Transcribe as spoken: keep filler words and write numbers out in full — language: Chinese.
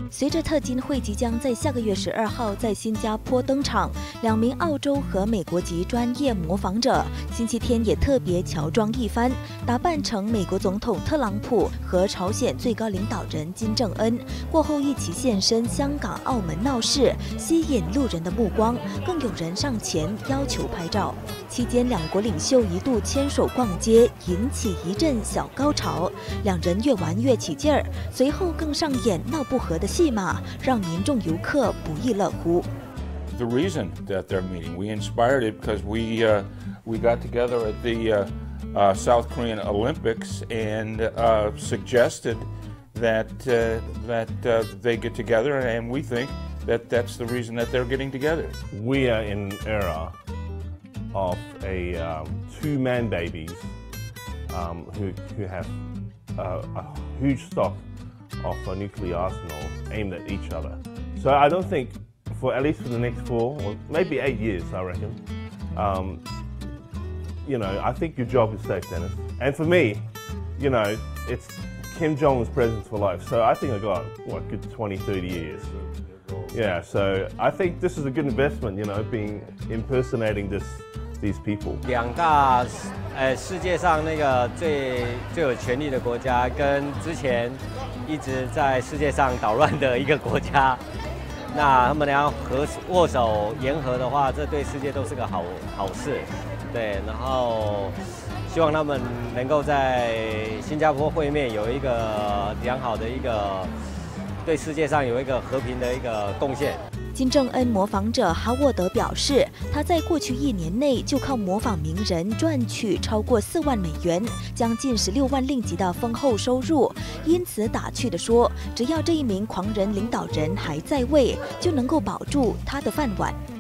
随着特金会即将在下个月十二号在新加坡登场，两名澳洲和美国籍专业模仿者星期天也特别乔装一番，打扮成美国总统特朗普和朝鲜最高领导人金正恩，过后一起现身香港、澳门闹事，吸引路人的目光，更有人上前要求拍照。期间，两国领袖一度牵手逛街，引起一阵小高潮，两人越玩越起劲儿，随后更上演闹不和的戏码，让民众游客不亦乐乎。 The reason that they're meeting, we inspired it because we uh, we got together at the uh, uh, South Korean Olympics and uh, suggested that uh, that uh, they get together, and we think that that's the reason that they're getting together. We are in an era of a um, two man babies um, who who have uh, a huge stock of a nuclear arsenal aimed at each other. So I don't think, for at least for the next four or maybe eight years, I reckon, um, you know, I think your job is safe, Dennis. And for me, you know, it's Kim Jong-un's presence for life. So I think I got, what, good twenty, thirty years. Yeah, so I think this is a good investment, you know, being impersonating this these people. 两大呃世界上那个最最有权力的国家，跟之前一直在世界上捣乱的一个国家，那他们俩合握手言和的话，这对世界都是个好好事。对，然后希望他们能够在新加坡会面有一个良好的一个对世界上有一个和平的一个贡献。 金正恩模仿者哈沃德表示，他在过去一年内就靠模仿名人赚取超过四万美元，将近十六万令吉的丰厚收入。因此打趣地说，只要这一名狂人领导人还在位，就能够保住他的饭碗。